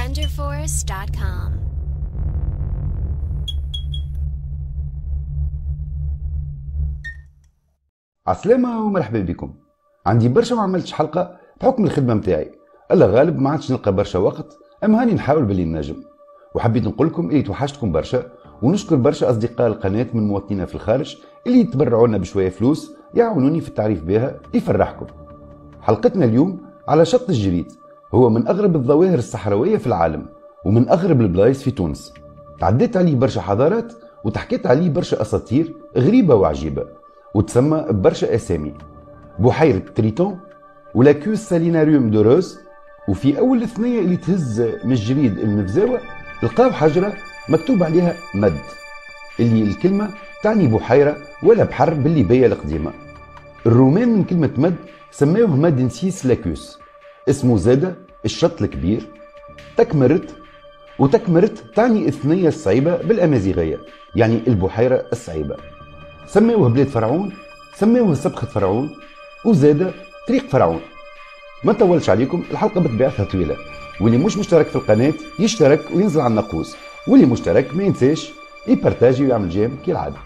StrangerForce.com. عسلامة ومرحبا بكم. عندي برشا ما عملتش حلقة بحكم الخدمة متاعي، الا غالب ما عادش نلقى برشا وقت، اما هاني نحاول باللي نجم. وحبيت نقول لكم اللي توحشتكم برشا، ونشكر برشا اصدقاء القناة من مواطنينا في الخارج اللي يتبرعوا لنا بشوية فلوس يعاونوني في التعريف بها يفرحكم. حلقتنا اليوم على شط الجريد، هو من اغرب الظواهر الصحراوية في العالم ومن اغرب البلايص في تونس. تعديت عليه برشا حضارات وتحكيت عليه برشا اساطير غريبة وعجيبة، وتسمى برشا اسامي: بحيرة تريتون، ولاكوس ساليناريوم دوروز. وفي اول الثنية اللي تهز من الجريد المفزاوة لقاو حجرة مكتوب عليها مد، اللي الكلمة تعني بحيرة ولا بحر بالليبية القديمة. الرومان من كلمة مد سماوه مادنسيس لاكوس، اسمه زادة الشط الكبير. تكمرت، وتكمرت تعني الثنية الصعيبة بالأمازيغية، يعني البحيرة الصعيبة. سماوه بلاد فرعون، سماوه سبخة فرعون، وزادة طريق فرعون. ما نطولش عليكم، الحلقة بطبيعتها طويلة، واللي مش مشترك في القناة يشترك وينزل على الناقوس، واللي مشترك ما ينساش يبارتاجي ويعمل جيم كالعادة.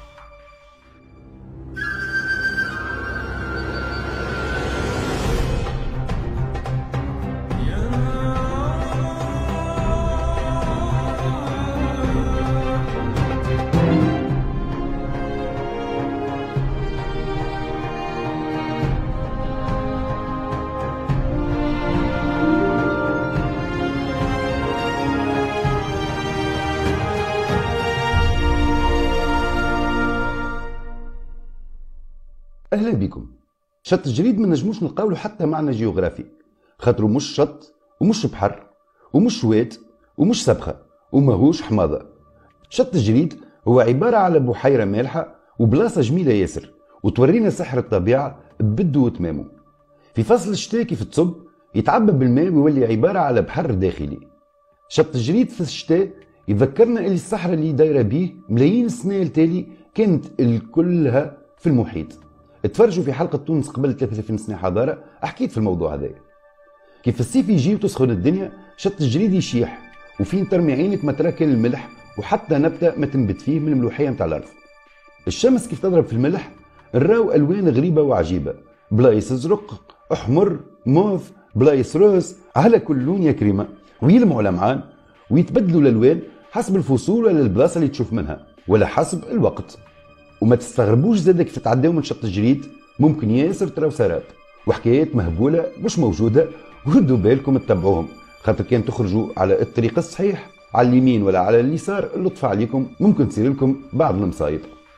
اهلا بكم. شط الجريد ما نجموش نلقاو له حتى معنى جيوغرافي، خاطرو مش شط ومش بحر ومش واد ومش سبخه وماهوش حماضه. شط الجريد هو عباره على بحيره مالحه وبلاصه جميله ياسر، وتورينا سحر الطبيعه ببدو وتمامه. في فصل الشتاء كيف تصب يتعبى بالماء ويولي عباره على بحر داخلي. شط الجريد في الشتاء يذكرنا اللي الصحراء اللي دايره بيه ملايين السنين التالي كانت الكلها في المحيط. اتفرجوا في حلقة تونس قبل 3000 سنة حضارة، حكيت في الموضوع هذا. كيف الصيف يجي وتسخن الدنيا، شط الجريد يشيح وفين ترمي عينك ما ترى كان الملح، وحتى نبتة ما تنبت فيه من الملوحية متاع الأرض. الشمس كيف تضرب في الملح نراو ألوان غريبة وعجيبة، بلايص زرق، أحمر، موف، بلايص روز، على كل لون يا كريمة، ويلمعوا لمعان ويتبدلوا الألوان حسب الفصول ولا البلاصة اللي تشوف منها ولا حسب الوقت. وما تستغربوش زاد كيف تتعداو من شط الجريد، ممكن ياسر تراو سراب وحكايات مهبوله مش موجوده، وردوا بالكم تتبعوهم، خاطر كان تخرجوا على الطريق الصحيح على اليمين ولا على اليسار اللطف عليكم ممكن تصير لكم بعض المصايب.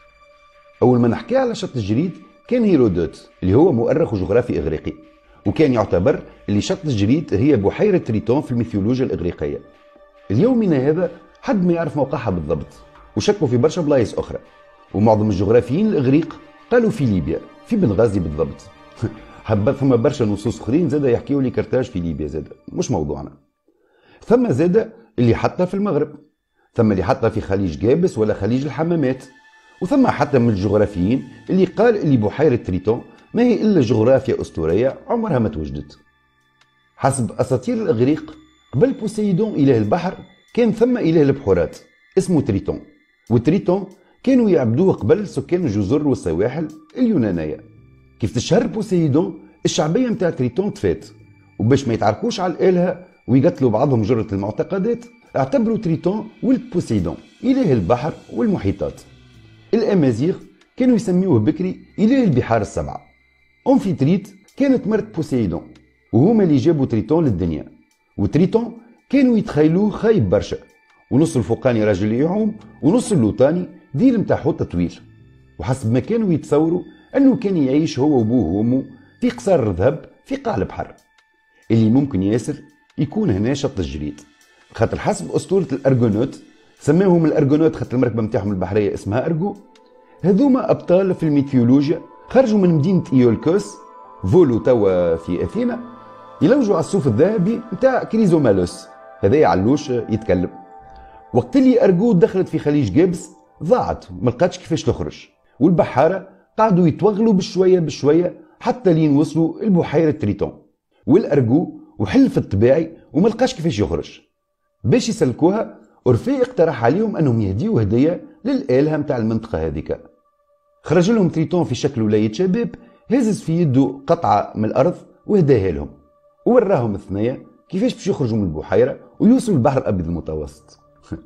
اول ما نحكي على شط الجريد كان هيرودوت اللي هو مؤرخ وجغرافي اغريقي، وكان يعتبر اللي شط الجريد هي بحيره تريتون في الميثولوجيا الاغريقيه. اليومنا هذا حد ما يعرف موقعها بالضبط، وشكوا في برشا بلايص اخرى، ومعظم الجغرافيين الاغريق قالوا في ليبيا، في بنغازي بالضبط. ثم برشا نصوص اخرين زاد يحكيوا لي كرتاج في ليبيا، زاد مش موضوعنا. ثم زاد اللي حتى في المغرب، ثم اللي حتى في خليج جابس ولا خليج الحمامات، وثم حتى من الجغرافيين اللي قال اللي بحيرة تريتون ما هي الا جغرافيا اسطوريه عمرها ما توجدت. حسب اساطير الاغريق قبل بوسيدون اله البحر كان ثم اله البحورات اسمه تريتون، وتريتون كانوا يعبدوه قبل سكان الجزر والسواحل اليونانية. كيف تشهر بوسيدون الشعبية متاع تريتون تفات، وباش ما يتعاركوش على الآلهة ويقتلوا بعضهم جرة المعتقدات اعتبروا تريتون ولد بوسيدون إله البحر والمحيطات. الأمازيغ كانوا يسميوه بكري إله البحار السبعة. أنفيتريت كانت مرت بوسيدون، وهما اللي جابوا تريتون للدنيا. وتريتون كانوا يتخيلوه خايب برشا، ونص الفوقاني راجل يعوم ونص اللوطاني ديل متاع حوت طويل. وحسب ما كانوا يتصوروا انه كان يعيش هو وابوه وامه في قصار ذهب في قاع البحر، اللي ممكن ياسر يكون هنا شط الجريد، خاطر حسب اسطوره الارجونوت سماهم الارجونوت خاطر المركبه نتاعهم البحريه اسمها ارجو. هذوما ابطال في الميثولوجيا، خرجوا من مدينه ايولكوس، فولوا توا في اثينا، يلوجوا على الصوف الذهبي نتاع كريزومالوس، هذا علوش يتكلم. وقت اللي ارجو دخلت في خليج جابس ضاعت ما لقاتش كيفاش تخرج، والبحاره قعدوا يتوغلوا بشويه بشويه حتى لين وصلوا لبحيره تريتون، والارجو وحلف الطبيعي وما لقاش كيفاش يخرج، باش يسلكوها أورفي اقترح عليهم أنهم يهديوا هدية للآلهة متاع المنطقة هذيك. خرج لهم تريتون في شكل ولاية شباب، هزز في يده قطعة من الأرض وهداها لهم، ووراهم الثنية كيفاش باش يخرجوا من البحيرة ويوصلوا البحر الأبيض المتوسط.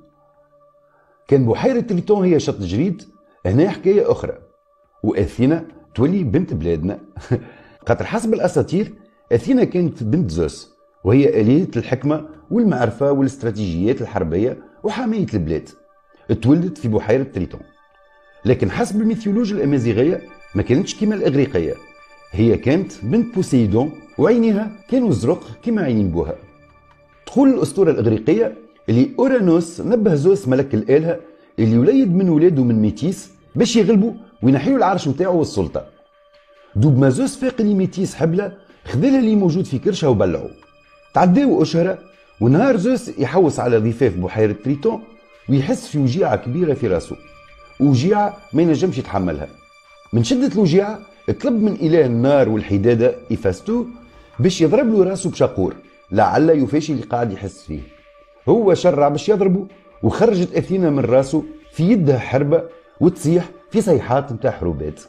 كان بحيرة تريتون هي شط جريد. هنا حكاية أخرى، وأثينا تولي بنت بلادنا. خاطر حسب الأساطير أثينا كانت بنت زوس، وهي آلهة الحكمة والمعرفة والاستراتيجيات الحربية وحماية البلاد. اتولدت في بحيرة تريتون، لكن حسب الميثولوجيا الأمازيغية ما كانتش كيما الإغريقية. هي كانت بنت بوسيدون وعينيها كانوا زرق كيما عينين بوها. تقول الأسطورة الإغريقية اللي أورانوس نبه زوس ملك الآلهة اللي وليد من ولاده من ميتيس باش يغلبوا وينحيوا العرش متاعه والسلطة. دوب ما زوس فاق اللي ميتيس حبلة، خذلها اللي موجود في كرشها وبلعوا. تعداو أشهر، ونهار زوس يحوس على ضفاف بحيرة تريتون ويحس في وجيعة كبيرة في راسه، وجيعة ما ينجمش يتحملها. من شدة الوجيعة اطلب من إله النار والحدادة إيفاستو باش يضرب له راسه بشاقور لعل يفاشي اللي قاعد يحس فيه. هو شرع باش يضربه، وخرجت أثينا من راسه في يدها حربة وتصيح في صيحات متاع حروبات.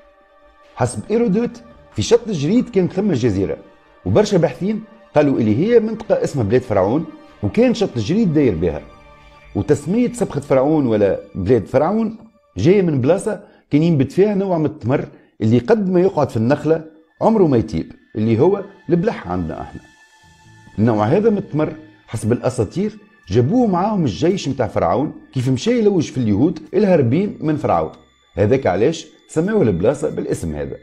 حسب إيرودوت في شط جريد كانت ثم جزيرة، وبرشا باحثين قالوا اللي هي منطقة اسمها بلاد فرعون، وكان شط جريد داير بها. وتسمية سبخة فرعون ولا بلاد فرعون جاية من بلاصة كان ينبت فيها نوع من التمر اللي قد ما يقعد في النخلة عمره ما يطيب، اللي هو البلح عندنا احنا. النوع هذا من التمر حسب الأساطير جابوه معاهم الجيش متاع فرعون كيف مشى يلوج في اليهود الهربين من فرعون. هذاك علاش سماوه البلاصة بالاسم هذا.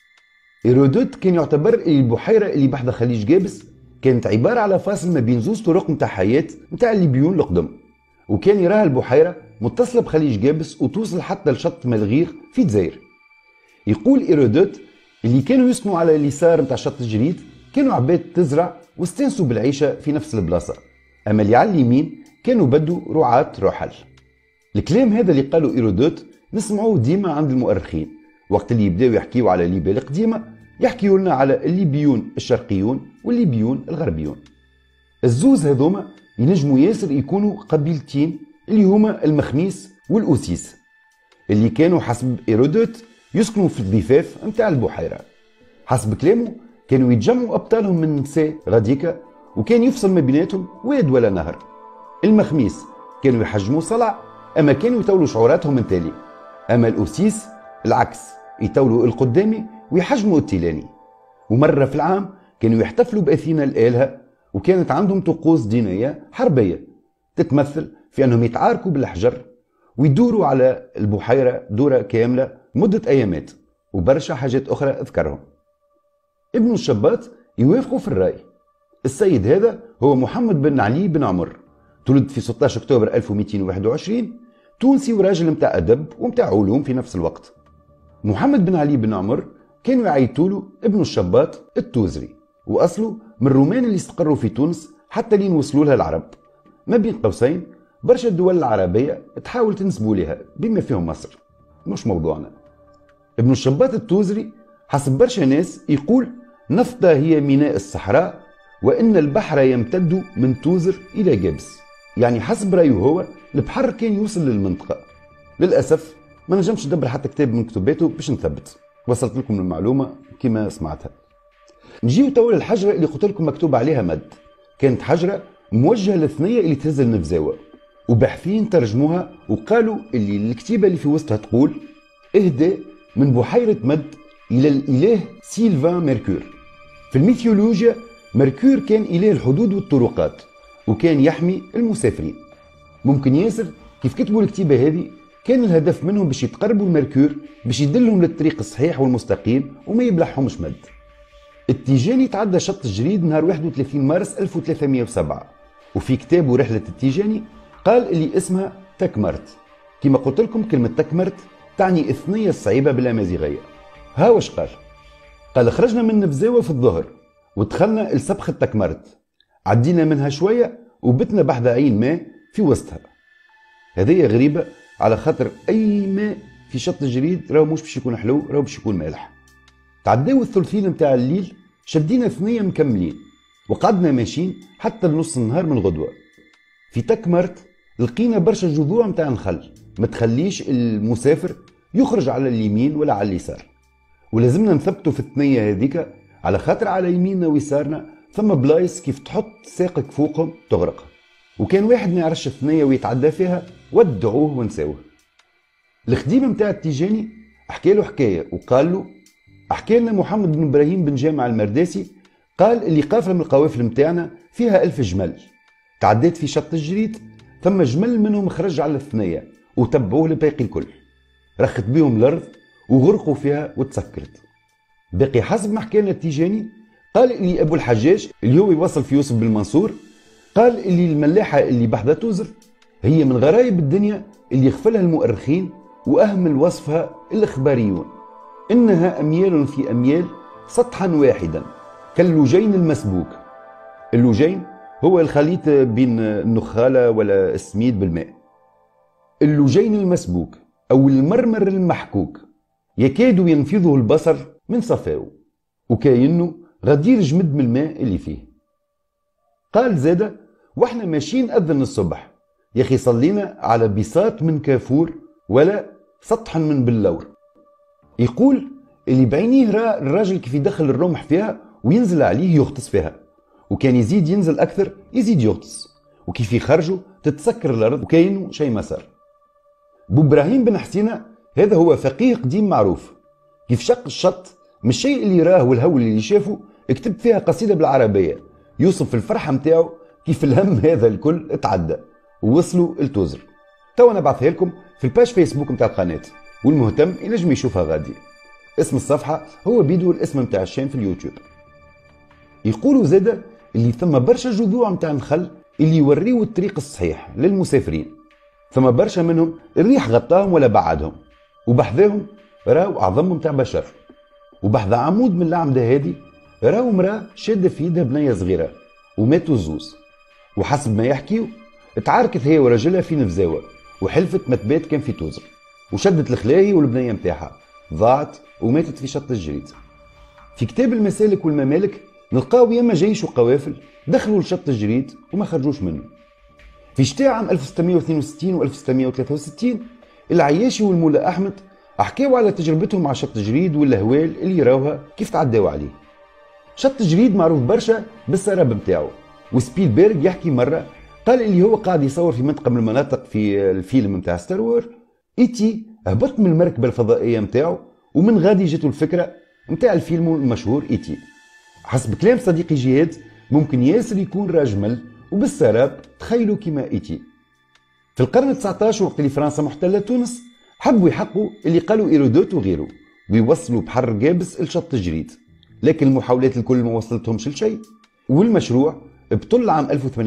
إيرودوت كان يعتبر البحيرة اللي بحذا خليج جابس كانت عبارة على فاصل ما بين زوز طرق متاع حياة متاع الليبيون القدم، وكان يراها البحيرة متصلة بخليج جابس وتوصل حتى لشط ملغير في الجزائر. يقول إيرودوت اللي كانوا يسكنوا على اليسار متاع شط الجريد كانوا عباد تزرع واستانسوا بالعيشة في نفس البلاصة، أما اللي على اليمين كانوا بدوا رعاة رحل. الكلام هذا اللي قالوا إيرودوت نسمعوه ديما عند المؤرخين وقت اللي يبداو يحكيوا على ليبيا القديمة، يحكيوا لنا على الليبيون الشرقيون والليبيون الغربيون. الزوز هذوما ينجموا ياسر يكونوا قبيلتين اللي هما المخميس والأوسيس، اللي كانوا حسب إيرودوت يسكنوا في الضفاف متاع البحيرة. حسب كلامه كانوا يتجمعوا أبطالهم من نساء غاديكا، وكان يفصل ما بيناتهم واد ولا نهر. المخميس كانوا يحجموا صلع، أما كانوا يطولوا شعوراتهم من تالي. أما الأوسيس العكس، يطولوا القدامي ويحجموا التيلاني. ومرة في العام كانوا يحتفلوا بأثينا الآلهة، وكانت عندهم طقوس دينية حربية تتمثل في أنهم يتعاركوا بالحجر ويدوروا على البحيرة دورة كاملة مدة أيامات، وبرشا حاجات أخرى أذكرهم. ابن الشباط يوافقوا في الرأي. السيد هذا هو محمد بن علي بن عمر، تولد في 16 أكتوبر 1221، تونسي وراجل متاع أدب ومتاع علوم في نفس الوقت. محمد بن علي بن عمر كانوا يعيطولوا ابن الشباط التوزري، وأصله من الرومان اللي استقروا في تونس حتى لين وصلوا لها العرب. ما بين قوسين برشا الدول العربية تحاول تنسبوا لها بما فيهم مصر، مش موضوعنا. ابن الشباط التوزري حسب برشا ناس يقول نفطة هي ميناء الصحراء، وإن البحر يمتد من توزر إلى جابس. يعني حسب رأيه هو البحر كان يوصل للمنطقة. للأسف ما نجمش ندبر حتى كتاب من كتباته باش نثبت، وصلت لكم المعلومة كما سمعتها. نجيو توا للحجرة اللي قلت لكم مكتوب عليها مد. كانت حجرة موجهة للثنية اللي تهز النفزاوة، وباحثين ترجموها وقالوا اللي الكتيبة اللي في وسطها تقول اهدى من بحيرة مد إلى الإله سيلفان ميركور. في الميثولوجيا ميركور كان إله الحدود والطرقات، وكان يحمي المسافرين. ممكن ياسر كيف كتبوا الكتيبة هذه كان الهدف منهم باش يتقربوا لميركور باش يدلهم للطريق الصحيح والمستقيم وما يبلعهمش مد. التيجاني تعدى شط الجريد نهار 31 مارس 1307، وفي كتابه رحلة التيجاني قال اللي اسمها تكمرت. كما قلت لكم كلمة تكمرت تعني الثنية الصعيبة بالأمازيغية. ها واش قال خرجنا من نفزاوة في الظهر ودخلنا لسبخة تكمرت، عدينا منها شوية وبتنا بحذا عين ماء في وسطها. هذه غريبة على خاطر أي ماء في شط الجريد راهو مش باش يكون حلو، راهو باش يكون مالح. تعداو الثلثين متاع الليل، شدينا ثنية مكملين وقعدنا ماشيين حتى لنص النهار من الغدوة. في تكمرت لقينا برشا جذوع متاع نخل ما تخليش المسافر يخرج على اليمين ولا على اليسار، ولازمنا نثبتوا في الثنية هذيك على خاطر على يميننا ويسارنا ثم بلايص كيف تحط ساقك فوقهم تغرق، وكان واحد ما يعرفش الثنية ويتعدى فيها ودعوه ونساوه. الخديم متاع التيجاني حكى له حكاية وقال له حكى لنا محمد بن إبراهيم بن جامع المرداسي قال اللي قافلة من القوافل متاعنا فيها 1000 جمل، تعديت في شط الجريد ثم جمل منهم خرج على الثنية وتبعوه لباقي الكل، رخت بيهم الأرض وغرقوا فيها وتسكرت. باقي حسب ما حكى لنا التيجاني قال اللي أبو الحجاج اللي هو يوصل في يوسف بالمنصور قال اللي الملاحة اللي بحذا توزر هي من غرايب الدنيا اللي يغفلها المؤرخين وأهمل وصفها الإخباريون، إنها أميال في أميال سطحا واحدا كاللوجين المسبوك. اللوجين هو الخليط بين النخالة ولا السميد بالماء. اللوجين المسبوك أو المرمر المحكوك يكاد ينفذه البصر من صفاو وكاينه غدير جمد من الماء اللي فيه. قال زادة واحنا ماشيين أذن الصبح يا أخي صلينا على بساط من كافور ولا سطح من بلور. يقول اللي بعينيه رأى الراجل كيف يدخل الرمح فيها وينزل عليه يغطس فيها، وكان يزيد ينزل أكثر يزيد يغطس، وكيف يخرجوا تتسكر الأرض وكاينه شيء ما صار. بو إبراهيم بن حسينة هذا هو فقيه قديم معروف، كيف شق الشط من الشيء اللي راه والهول اللي شافه اكتب فيها قصيدة بالعربية يوصف في الفرحة متاعه كيف الهم هذا الكل اتعدى ووصلوا التوزر. تو نبعثها لكم في الباج فيسبوك متاع القناة، والمهتم ينجم يشوفها غادي. اسم الصفحة هو بيدو الاسم متاع الشام في اليوتيوب. يقولوا زادة اللي ثم برشا جذوع متاع النخل اللي يوريوا الطريق الصحيح للمسافرين، ثم برشا منهم الريح غطاهم ولا بعدهم، وبحذاهم راو أعظمهم متاع بشر، وبحذا عمود من الأعمدة هادي راو مرأة شادة في يدها بنية صغيرة وماتوا الزوز، وحسب ما يحكيوا اتعاركت هي ورجلها في نفزاوة وحلفت ما تبات كان في توزر، وشدت الخلاهي والبنية متاعها ضاعت وماتت في شط الجريد. في كتاب المسالك والممالك نلقاو ياما جيش وقوافل دخلوا لشط الجريد وما خرجوش منه. في شتاء عام 1662 و 1663 العياشي والمولى أحمد حكاوا على تجربتهم مع شط الجريد والأهوال اللي راوها كيف تعداوا عليه. شط الجريد معروف برشا بالسراب متاعو، وسبيلبرغ يحكي مرة قال اللي هو قاعد يصور في منطقة من المناطق في الفيلم متاع ستار وور إيتي هبط من المركبة الفضائية متاعو ومن غادي جاته الفكرة متاع الفيلم المشهور إيتي. حسب كلام صديقي جهاد ممكن ياسر يكون راجمل وبالسراب تخيلوا كيما إيتي. في القرن 19 وقت اللي فرنسا محتلة تونس حبوا يحقوا اللي قالوا إيرودوت وغيره ويوصلوا بحر جابس لشط الجريد، لكن المحاولات الكل ما وصلتهمش لشيء، والمشروع بطل عام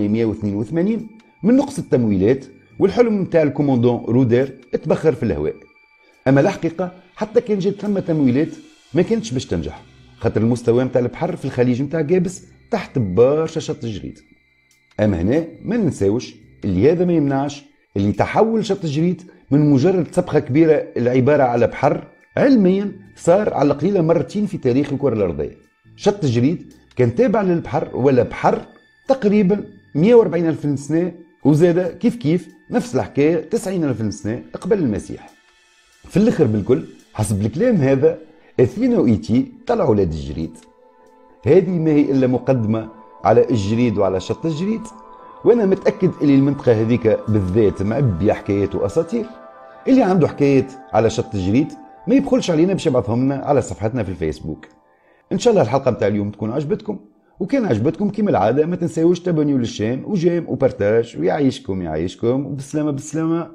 1882 من نقص التمويلات، والحلم متاع الكوموندون رودير اتبخر في الهواء. اما الحقيقه حتى كان جات ثم تمويلات ما كانتش باش تنجح، خاطر المستوى متاع البحر في الخليج متاع جابس تحت برشا شط الجريد. اما هنا ما ننساوش اللي هذا ما يمنعش اللي تحول شط الجريد من مجرد سبخه كبيره العباره على بحر علميا صار على القليله مرتين في تاريخ الكره الارضيه. شط الجريد كان تابع للبحر ولا بحر تقريبا 140,000 سنه، وزاد كيف كيف نفس الحكايه 90,000 سنه قبل المسيح. في الاخر بالكل حسب الكلام هذا اثينا وايتي طلعوا ولاد الجريد. هذه ما هي الا مقدمه على الجريد وعلى شط الجريد، وانا متاكد اللي المنطقه هذيك بالذات معبيه حكايات واساطير. اللي عنده حكايات على شط الجريد ما يبخلش علينا باش يبعثهم لنا على صفحتنا في الفيسبوك. ان شاء الله الحلقه متاع اليوم تكون عجبتكم، وكان عجبتكم كما العاده ما تنساوش تابونيو للشان وجيم وبارتاج، ويعيشكم وبالسلامه بالسلامه.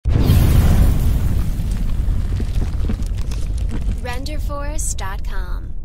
RenderForce.com